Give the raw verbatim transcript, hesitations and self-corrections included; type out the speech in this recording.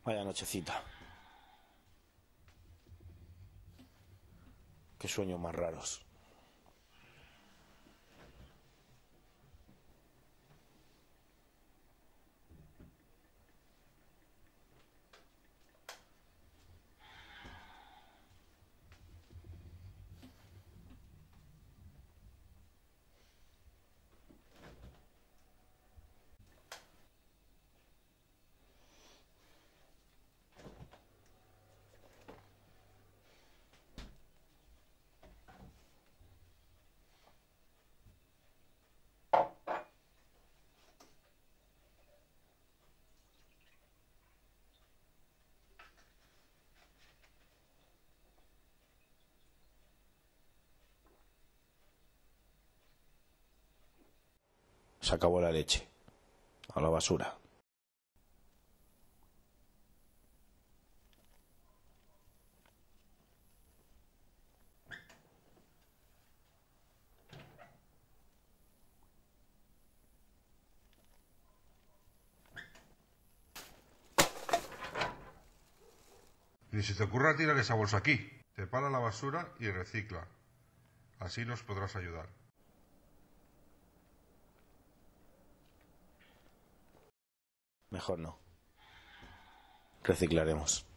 Vaya nochecita. Qué sueños más raros. Se acabó la leche. A la basura. Ni se te ocurra tirar esa bolsa aquí. Separa la basura y recicla. Así nos podrás ayudar. Mejor no. Reciclaremos.